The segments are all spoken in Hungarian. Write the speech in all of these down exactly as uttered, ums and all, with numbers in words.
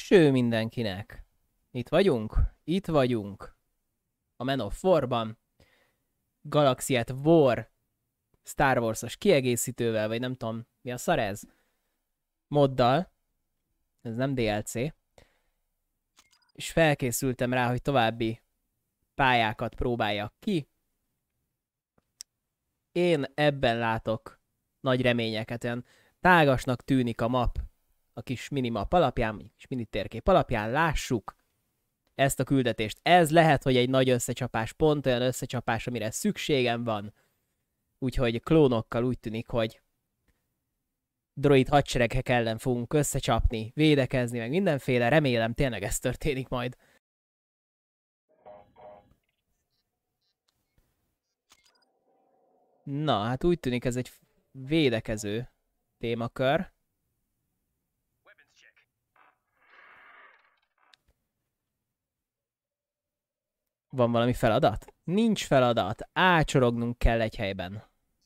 Cső mindenkinek! Itt vagyunk? Itt vagyunk. A Man of War-ban. Galaxy at War Star Wars-os kiegészítővel, vagy nem tudom, mi a szar ez? Moddal. Ez nem dé el cé. És felkészültem rá, hogy további pályákat próbáljak ki. Én ebben látok nagy reményeket. Olyan tágasnak tűnik a map, a kis minimap alapján, vagy kis minitérkép alapján. Lássuk ezt a küldetést. Ez lehet, hogy egy nagy összecsapás, pont olyan összecsapás, amire szükségem van. Úgyhogy klónokkal úgy tűnik, hogy droid hadseregek ellen fogunk összecsapni, védekezni, meg mindenféle. Remélem tényleg ez történik majd. Na, hát úgy tűnik ez egy védekező témakör. Van valami feladat? Nincs feladat. Ácsorognunk kell egy helyben.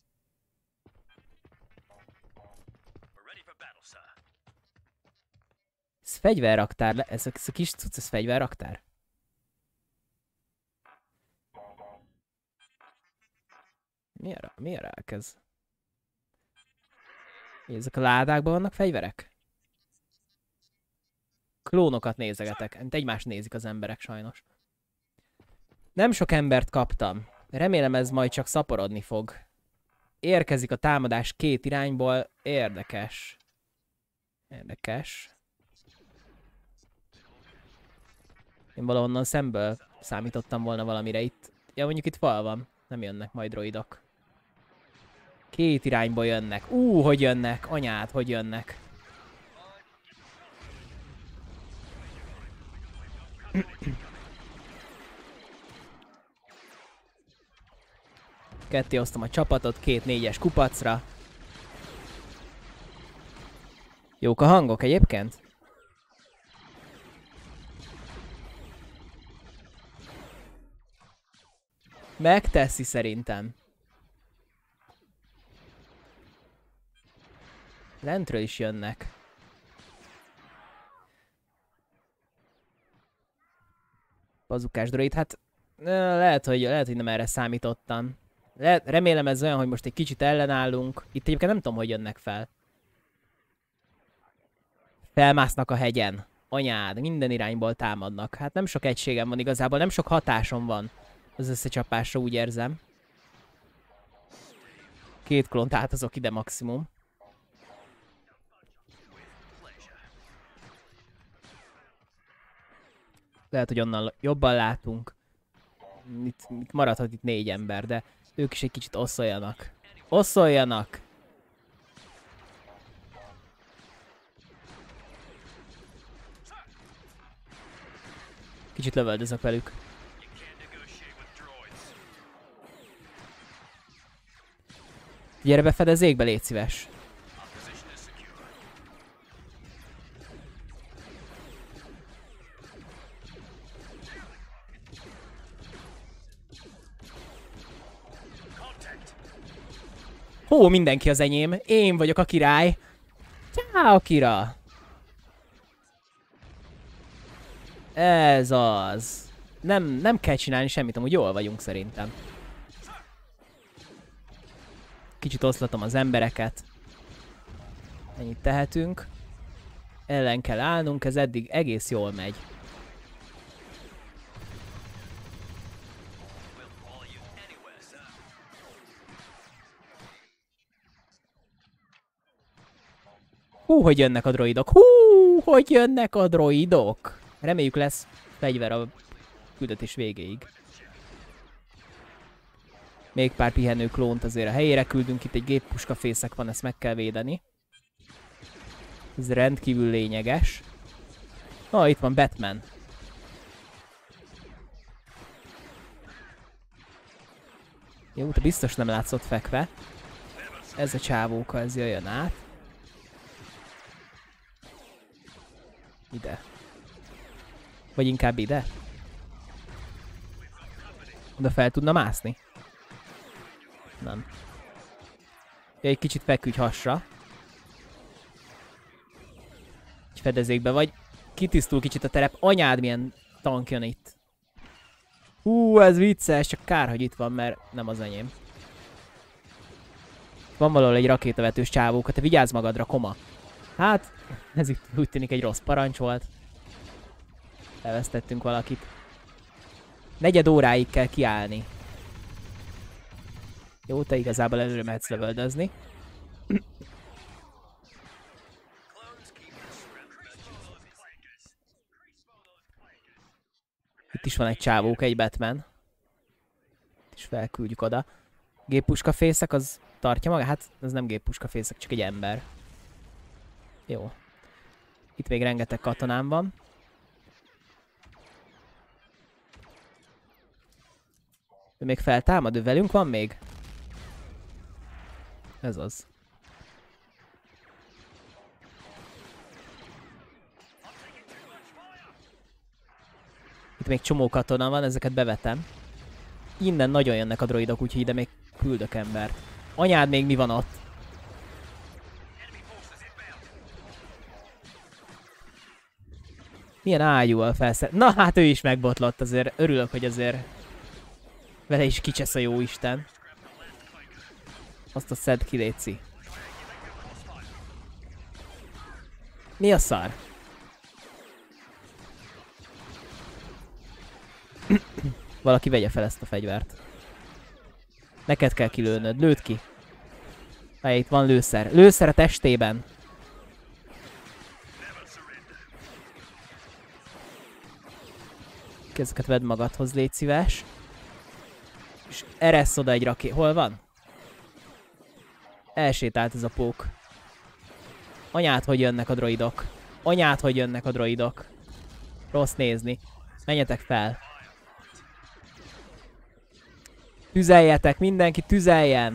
Ez fegyverraktár. Ez a, ez a kis cucc, ez fegyverraktár? Miért, miért elkezd? Ezek a ládákban vannak fegyverek? Klónokat nézegetek. Egymást nézik az emberek sajnos. Nem sok embert kaptam. Remélem ez majd csak szaporodni fog. Érkezik a támadás két irányból. Érdekes. Érdekes. Én valahonnan szemből számítottam volna valamire itt. Ja, mondjuk itt fal van. Nem jönnek majd droidok. Két irányból jönnek. Ú, hogy jönnek. Anyád, hogy jönnek. Ketté osztom a csapatot két négyes kupacra. Jók a hangok egyébként? Megteszi szerintem. Lentről is jönnek. Bazukás droid, hát lehet, hogy, lehet, hogy nem erre számítottam. Le, remélem ez olyan, hogy most egy kicsit ellenállunk. Itt egyébként nem tudom, hogy jönnek fel. Felmásznak a hegyen. Anyád, minden irányból támadnak. Hát nem sok egységem van igazából, nem sok hatásom van az összecsapásra, úgy érzem. Két klont átazok ide maximum. Lehet, hogy onnan jobban látunk. Itt, itt maradhat itt négy ember, de ők is egy kicsit oszoljanak. Oszoljanak! Kicsit lövöldözök velük. Gyere be fedezékbe, légy szíves. Hó, mindenki az enyém. Én vagyok a király. Ciao, Kira. Ez az. Nem, nem kell csinálni semmit, amúgy jól vagyunk szerintem. Kicsit oszlatom az embereket. Ennyit tehetünk. Ellen kell állnunk, ez eddig egész jól megy. Hú, hogy jönnek a droidok. Hú, hogy jönnek a droidok. Reméljük lesz fegyver a küldetés végéig. Még pár pihenő klónt azért a helyére küldünk. Itt egy géppuskafészek van, ezt meg kell védeni. Ez rendkívül lényeges. Ah, itt van Batman. Jó, te biztos nem látszott fekve. Ez a csávóka, ez jöjjön át. Ide. Vagy inkább ide? Oda fel tudna mászni? Nem. Ja, egy kicsit feküdj hasra. Egy fedezékbe vagy. kitisztul kicsit a terep. Anyád, milyen tank jön itt. Hú, ez vicces, csak kár, hogy itt van, mert nem az enyém. Van valahol egy rakétavetős csávóka, te vigyázz magadra, koma. Hát, ez itt úgy tűnik egy rossz parancs volt. Elvesztettünk valakit. Negyed óráig kell kiállni. Jó, te igazából előre mehetsz lövöldözni. Itt is van egy csávók, egy Batman. Itt is felküldjük oda. Géppuska fészek, az tartja maga? Hát ez nem géppuska fészek, csak egy ember. Jó. Itt még rengeteg katonám van. Ő még feltámad? Ő velünk van még? Ez az. Itt még csomó katona van, ezeket bevetem. Innen nagyon jönnek a droidok, úgyhogy ide még küldök embert. Anyád, még mi van ott? Milyen ágyúval felszed... Na hát ő is megbotlott, azért örülök, hogy azért vele is kicsesz a jóisten. Azt a szed ki, léci. Mi a szar? Valaki vegye fel ezt a fegyvert. Neked kell kilőnöd. Lőd ki. Hely, itt van lőszer. Lőszer a testében. Ezeket vedd magadhoz, légy szíves. És eresz oda egy raké... Hol van? Elsétált ez a pók. Anyád, hogy jönnek a droidok. Anyád, hogy jönnek a droidok. Rossz nézni. Menjetek fel. Tüzeljetek, mindenki tüzeljen!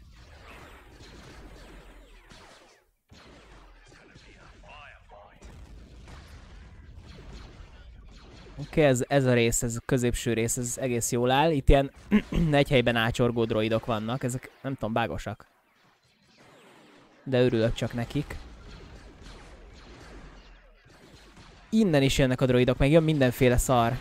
Oké, okay, ez, ez a rész, ez a középső rész, ez egész jól áll. Itt ilyen egy helyben ácsorgó droidok vannak, ezek nem tudom, bágosak. De örülök csak nekik. Innen is jönnek a droidok, meg jön mindenféle szar.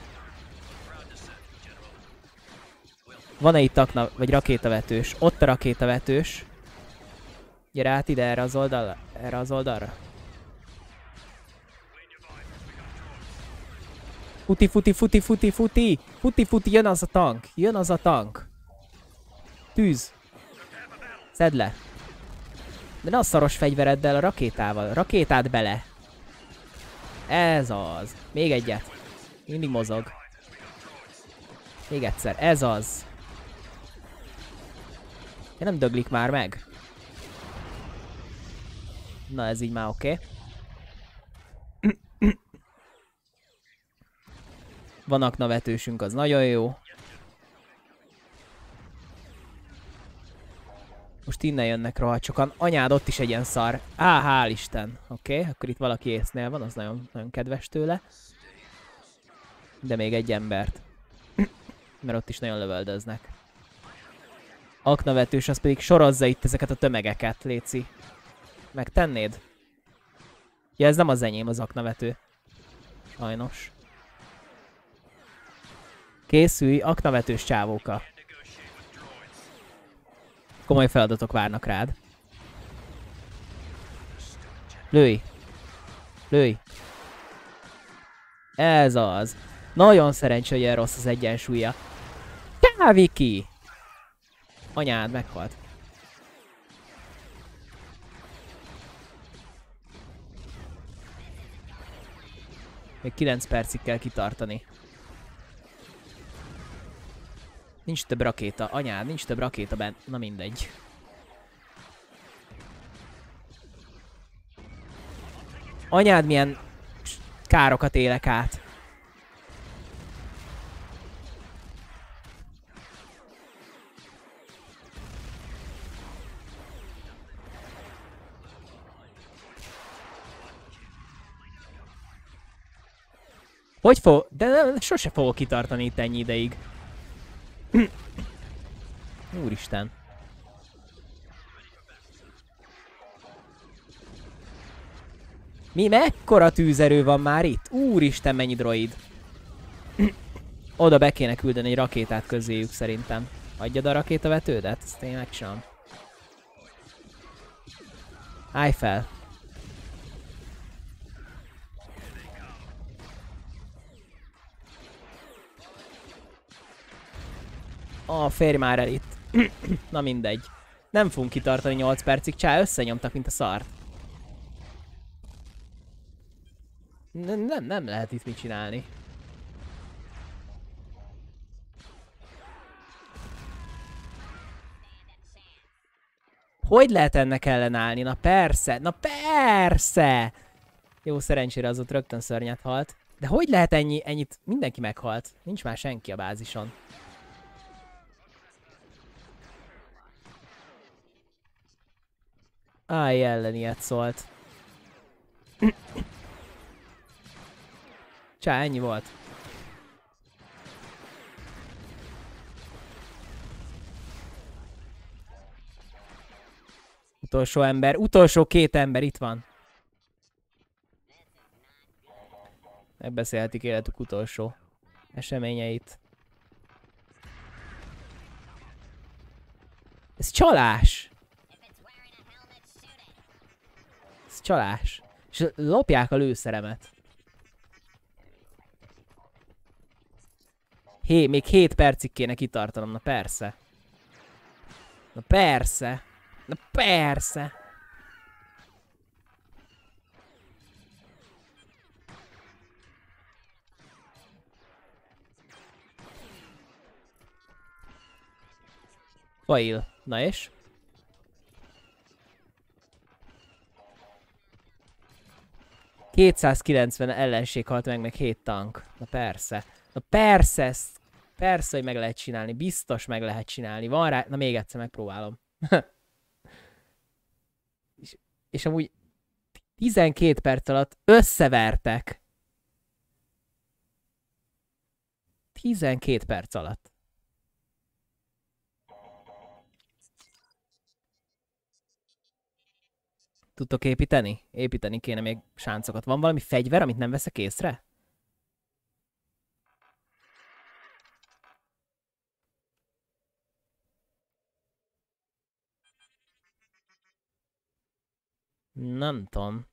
Van-e itt akna, vagy rakétavetős? Ott a rakétavetős. Gyere át ide, erre az oldalra. Erre az oldalra. Futi, futi, futi, futi, futi! Futi, futi, jön az a tank! Jön az a tank! Tűz! Szedd le! De ne a szaros fegyvereddel, a rakétával. Rakétát bele! Ez az! Még egyet! Mindig mozog. Még egyszer, ez az! Ja, nem döglik már meg. Na, ez így már oké. Okay. Van aknavetősünk, az nagyon jó. Most innen jönnek rohadt sokan. Anyád, ott is egy ilyen szar. Á, hál' Isten. Oké, okay, akkor itt valaki észnél van, az nagyon, nagyon kedves tőle. De még egy embert. Mert ott is nagyon lövöldöznek. Aknavetős, az pedig sorozza itt ezeket a tömegeket, léci. Megtennéd? Ja, ez nem az enyém, az aknavető. Sajnos. Készülj, aknavetős csávóka. Komoly feladatok várnak rád. Lőj! Lőj! Ez az. Nagyon szerencsé, hogy ilyen rossz az egyensúlya. Ká, Viki! Anyád meghalt. Még kilenc percig kell kitartani. Nincs több rakéta. Anyád, nincs több rakéta bent. Na mindegy. Anyád, milyen károkat élek át. Hogy fog... De nem, sose fogok kitartani itt ennyi ideig. Úristen. Mi, mekkora tűzerő van már itt? Úristen, mennyi droid. Oda be kéne küldeni egy rakétát közéjük szerintem. Adjad a rakétavetődet? Ezt én megcsinálom. Állj fel. Ó, férj már el itt. Na mindegy. Nem fogunk kitartani nyolc percig, csá, összenyomtak, mint a szart. Nem, nem, nem lehet itt mit csinálni. Hogy lehet ennek ellenállni? Na persze, na persze! Jó, szerencsére az ott rögtön szörnyet halt. De hogy lehet ennyi, ennyit? Mindenki meghalt. Nincs már senki a bázison. Állj ellen ilyet szólt. Csá, ennyi volt. Utolsó ember, utolsó két ember itt van. Megbeszélhetik életük utolsó eseményeit. Ez csalás! Ez csalás. És lopják a lőszeremet. Hé, még hét percig kéne kitartanom, na persze. Na persze. Na persze. Fail. Na és? kétszázkilencven ellenség halt meg, meg hét tank. Na persze. Na persze, ezt persze, hogy meg lehet csinálni. Biztos meg lehet csinálni. Van rá... Na még egyszer megpróbálom. és, és amúgy tizenkét perc alatt összevertek. tizenkét perc alatt. Tudtok építeni? Építeni kéne még sáncokat. Van valami fegyver, amit nem veszek észre? Nem tudom.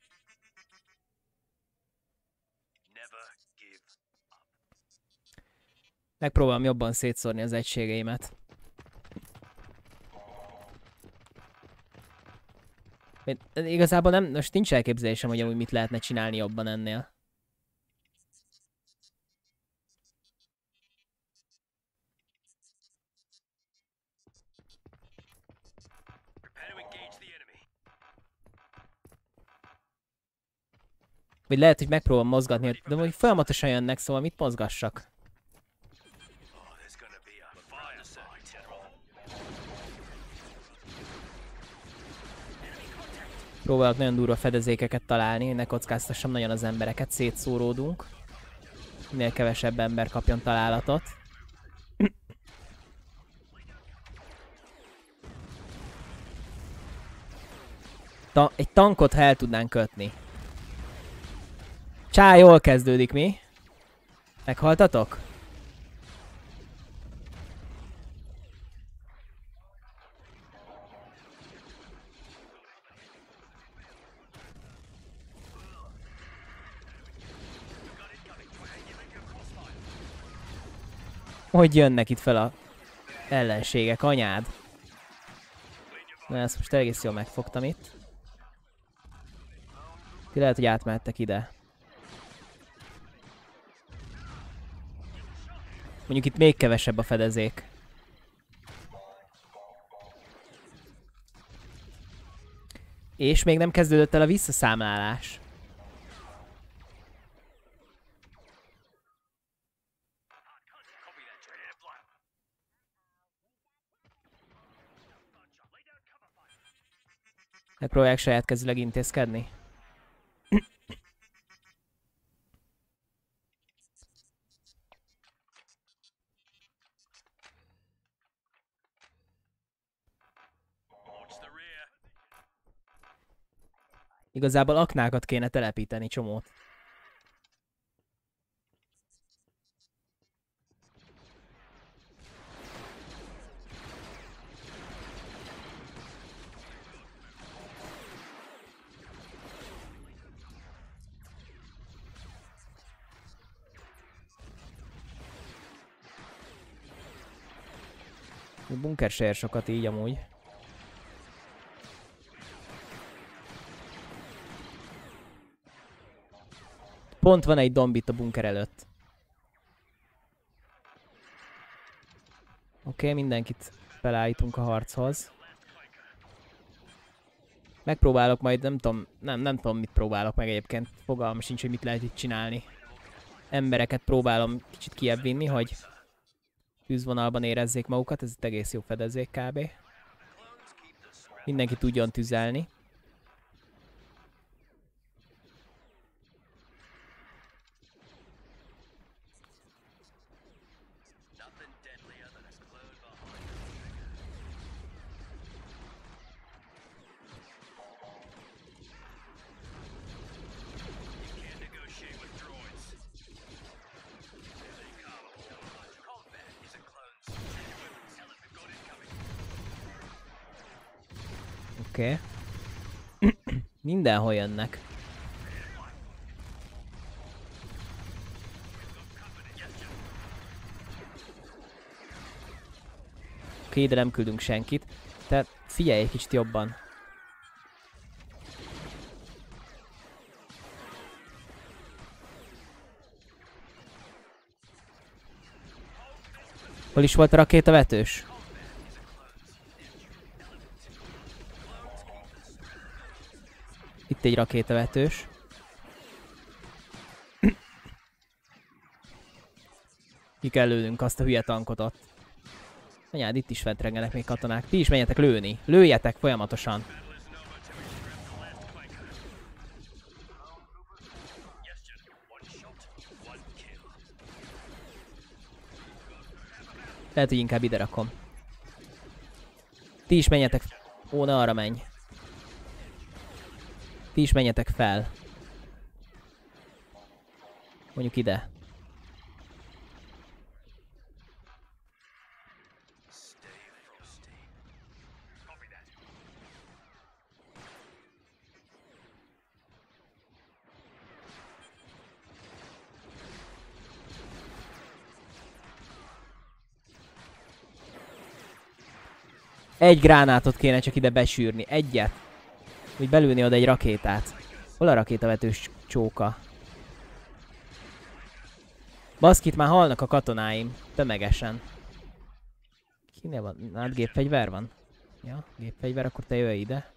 Megpróbálom jobban szétszórni az egységeimet. Igazából nem, most nincs elképzelésem, hogy amúgy mit lehetne csinálni jobban ennél. Vagy lehet, hogy megpróbálom mozgatni, de hogy folyamatosan jönnek, szóval mit mozgassak? Próbálok nagyon durva fedezékeket találni, hogy ne kockáztassam nagyon az embereket, szétszóródunk. Minél kevesebb ember kapjon találatot. Ta egy tankot, ha el tudnánk kötni. Csá, jól kezdődik, mi? Meghaltatok? Hogy jönnek itt fel a ellenségek, anyád? Na, ezt most egész jól megfogtam itt. Ti lehet, hogy átmehettek ide. Mondjuk itt még kevesebb a fedezék. És még nem kezdődött el a visszaszámlálás. Megpróbálják saját kezüleg intézkedni. Igazából aknákat kéne telepíteni csomót. Bunker se ér sokat így amúgy. Pont van egy domb itt a bunker előtt. Oké, okay, mindenkit felállítunk a harchoz. Megpróbálok majd, nem tudom, nem, nem tudom mit próbálok meg egyébként. Fogalmam sincs, hogy mit lehet itt csinálni. Embereket próbálom kicsit kijebb vinni, hogy tűzvonalban érezzék magukat, ez itt egész jó fedezék kb. Mindenki tudjon tüzelni. Oké. Okay. Mindenhol jönnek. Oké, okay, de nem küldünk senkit. Tehát figyelj egy kicsit jobban. Hol is volt a rakétavetős? Itt egy rakétavetős. Ki kell lőnünk azt a hülye tankot ott. Anyád, itt is fent rengenek még katonák. Ti is menjetek lőni. Lőjetek folyamatosan. Lehet, hogy inkább ide rakom. Ti is menjetek. Ó, ne arra menj. Ti is menjetek fel. Mondjuk ide. Egy gránátot kéne csak ide besűrni. Egyet. Úgy belülni oda egy rakétát. Hol a rakétavetős csóka? Baszkit, már halnak a katonáim. Tömegesen. Kinél van? Hát gépfegyver van? Ja, gépfegyver, akkor te jöjj ide.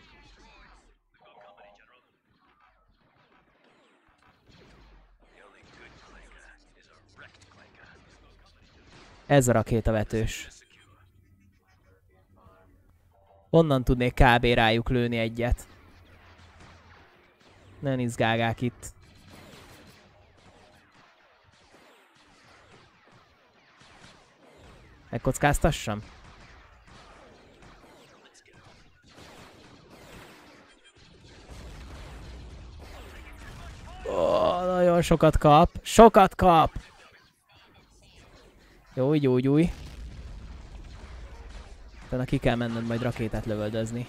Ez a rakétavetős. Onnan tudnék kb. Rájuk lőni egyet. Ne izgálgák itt. Megkockáztassam? Ó, nagyon sokat kap. Sokat kap! Jó, úgy, úgy, úgy. Utána ki kell menned majd rakétát lövöldözni.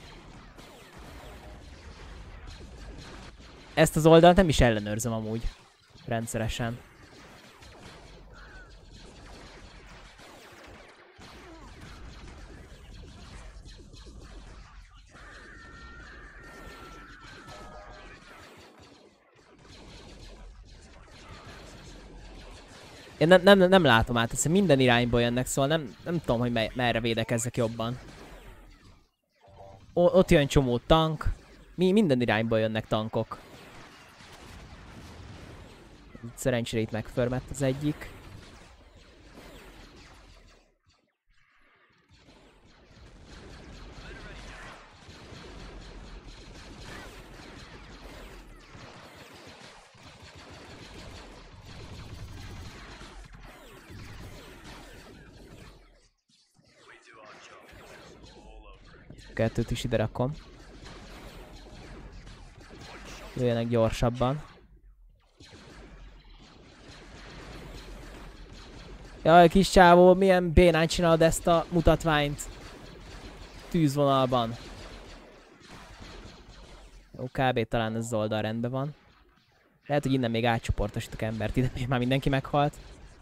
Ezt az oldalt nem is ellenőrzöm amúgy. Rendszeresen. Én nem, nem, nem látom át, hiszen minden irányból jönnek, szóval nem, nem tudom, hogy me merre védekezzek jobban. O ott jön csomó tank. Mi minden irányból jönnek tankok. Szerencsére itt megförmett az egyik. Kettőt is ide rakom. Jöjjenek gyorsabban. Jaj, kis csávó, milyen bénán csinálod ezt a mutatványt. Tűzvonalban. Jó, kb. Talán ez az oldal rendben van. Lehet, hogy innen még átcsoportosítok embert. Ide még már mindenki meghalt.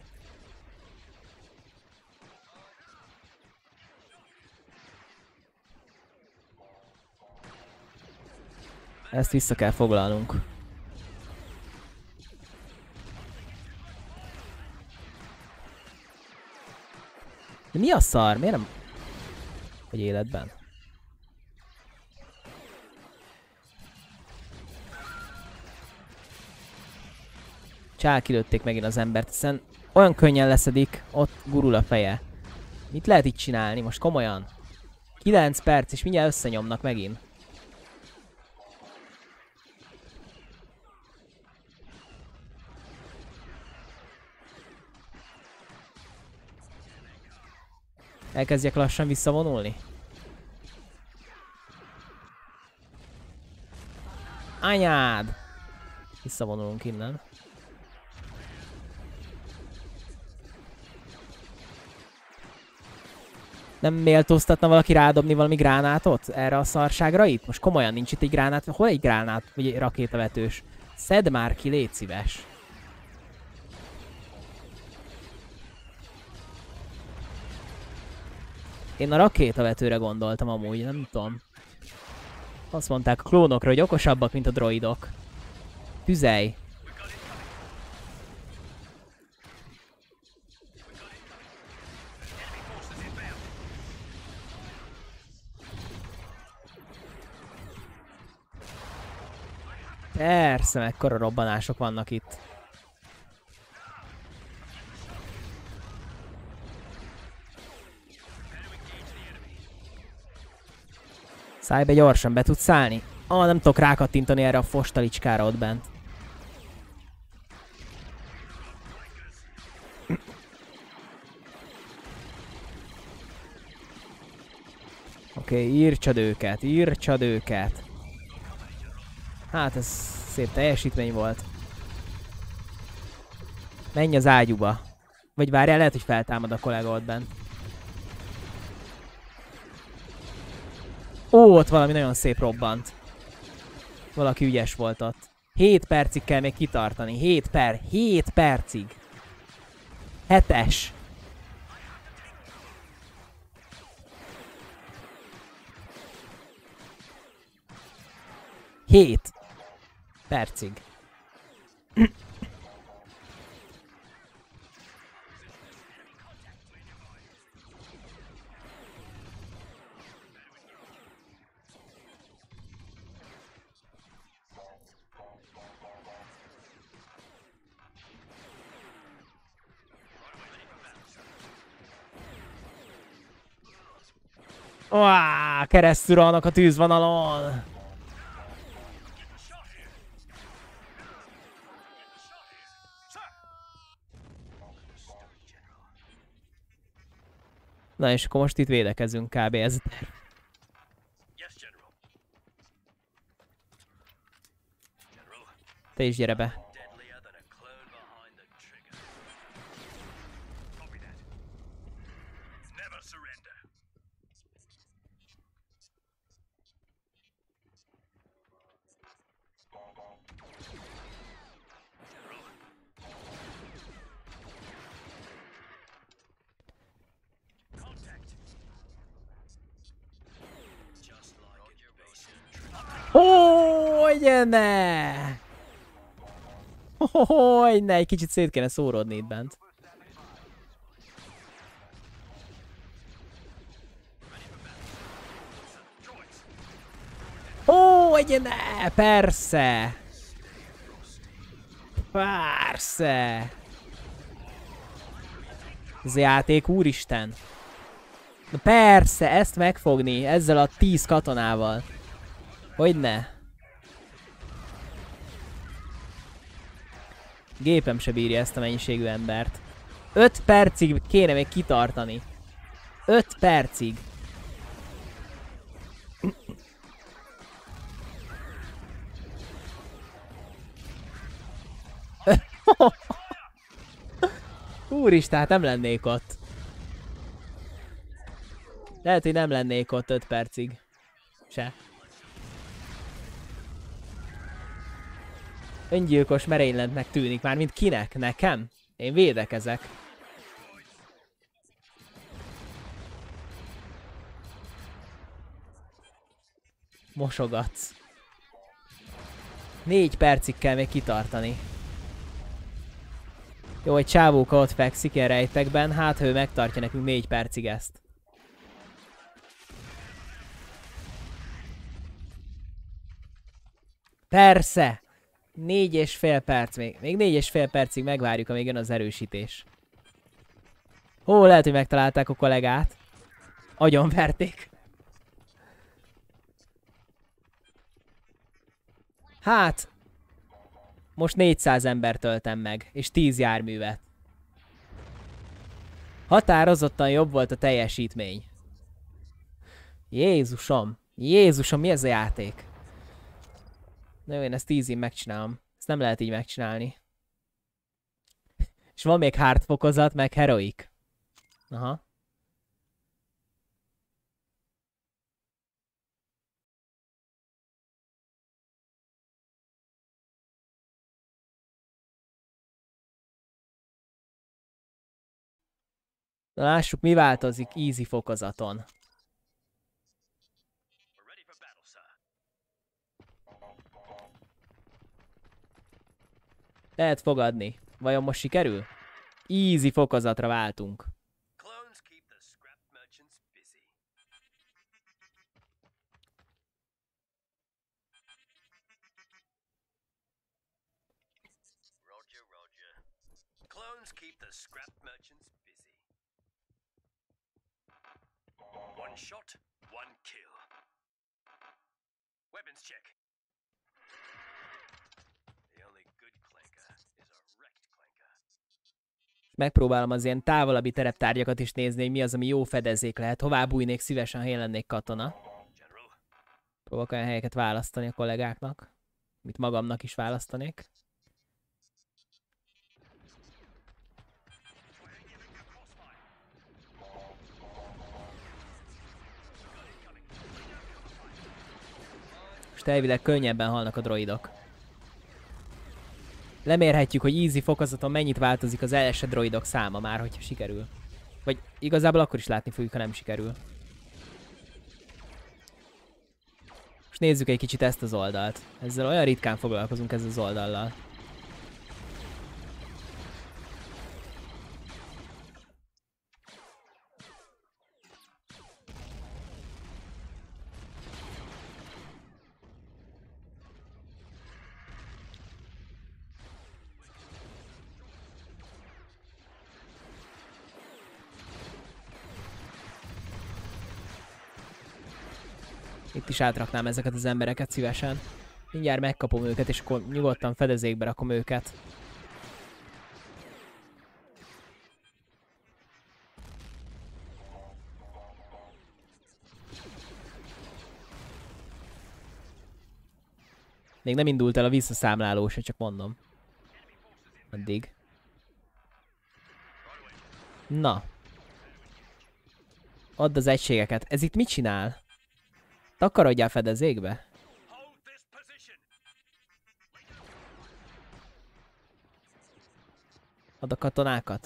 Ezt vissza kell foglalnunk. De mi a szar? Miért nem... Hogy életben? Csákilőtték megint az embert, hiszen olyan könnyen leszedik, ott gurul a feje. Mit lehet itt csinálni? Most komolyan? kilenc perc és mindjárt összenyomnak megint. Elkezdjek lassan visszavonulni? Anyád! Visszavonulunk innen. Nem méltóztatna valaki rádobni valami gránátot erre a szarságra itt? Most komolyan nincs itt egy gránát. Hol egy gránát? Vagy egy rakétavetős? Szedd már ki, légy szíves. Én a rakétavetőre gondoltam amúgy, nem tudom. Azt mondták a klónokra, hogy okosabbak, mint a droidok. Tüzelj! Persze, mekkora robbanások vannak itt. Szállj be gyorsan, be tudsz szállni? Ah, nem tudok rákattintani erre a fostalicskára ott bent. Oké, okay, írtsad őket, írtsad őket. Hát ez szép teljesítmény volt. Menj az ágyúba. Vagy várjál, lehet, hogy feltámad a kollega ott bent. Ó, ott valami nagyon szép robbant. Valaki ügyes volt ott. hét percig kell még kitartani. hét per. hét percig. hetes. hét percig. Uáááá, keresztül rohanok a tűzvonalon. Na és akkor most itt védekezünk kb. Ez. Te is gyere be. Hogyne! Hogyne! Egy kicsit szét kéne szórodni itt bent. Hogyne! Persze! Persze! Ez a játék, úristen! Na persze, ezt megfogni, ezzel a tíz katonával. Hogyne? Gépem se bírja ezt a mennyiségű embert. öt percig kéne még kitartani. öt percig. Úristen, hát nem lennék ott. Lehet, hogy nem lennék ott öt percig. Se. Öngyilkos merényletnek tűnik már, mint kinek? Nekem? Én védekezek. Mosogatsz. Négy percig kell még kitartani. Jó, egy csávóka ott fekszik ilyen rejtekben, hát ő megtartja nekünk négy percig ezt. Persze! Négy és fél perc még. Még négy és fél percig megvárjuk, amíg jön az erősítés. Ó, lehet, hogy megtalálták a kollégát. Agyonverték. Hát... Most négyszáz embert töltem meg, és tíz járművet. Határozottan jobb volt a teljesítmény. Jézusom! Jézusom, mi ez a játék? Na jó, én ezt tízig megcsinálom. Ezt nem lehet így megcsinálni. És van még hard fokozat, meg heroic. Aha. Na lássuk, mi változik easy fokozaton. Lehet fogadni. Vajon most sikerül? Easy fokozatra váltunk. One shot, one kill. Weapons check. The only good clanker is a wrecked clanker. Megpróbálom az ilyen távolabbi tereptárgyakat is nézni, hogy mi az, ami jó fedezék lehet. Hová bújnék szívesen, ha én lennék katona. Próbálok olyan helyeket választani a kollégáknak, amit magamnak is választanék. Most elvileg könnyebben halnak a droidok. Lemérhetjük, hogy easy fokozaton mennyit változik az elesett droidok száma már, hogyha sikerül. Vagy igazából akkor is látni fogjuk, ha nem sikerül. Most nézzük egy kicsit ezt az oldalt. Ezzel olyan ritkán foglalkozunk ezzel az oldallal. Itt is átraknám ezeket az embereket szívesen. Mindjárt megkapom őket, és akkor nyugodtan fedezékbe rakom őket. Még nem indult el a visszaszámláló se, csak mondom. Addig. Na. Add az egységeket. Ez itt mit csinál? Takarodjál fedezékbe? Add a katonákat.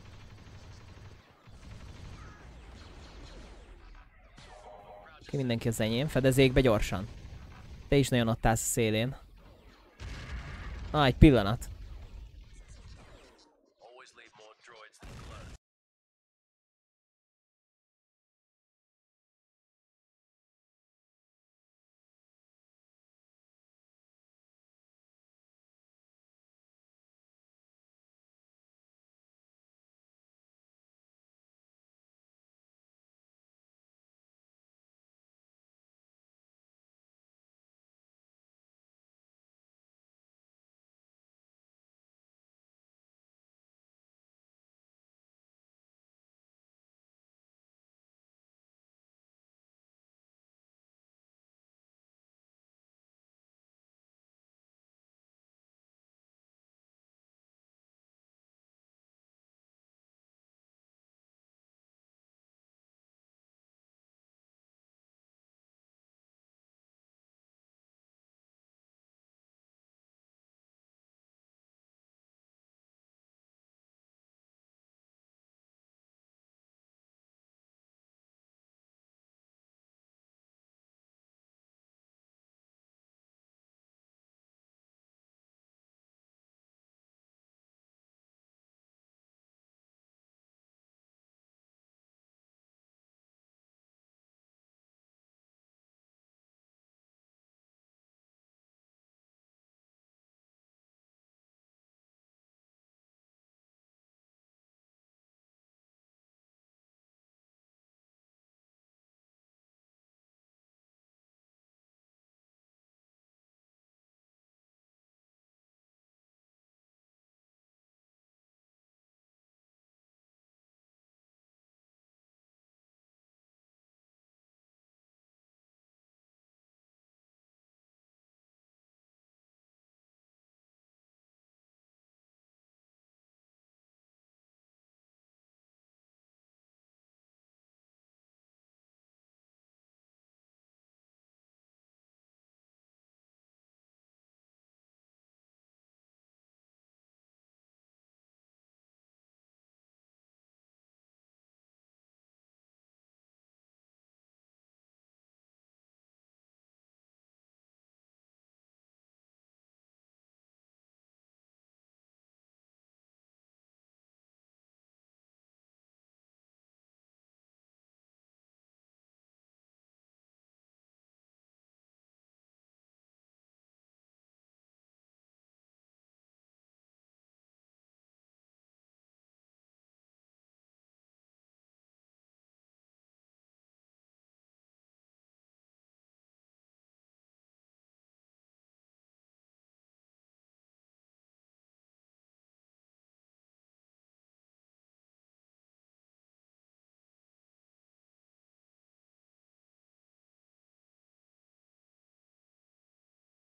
Ki mindenki az enyém. Fedezékbe gyorsan. Te is nagyon ott állsz a szélén. Ah, egy pillanat.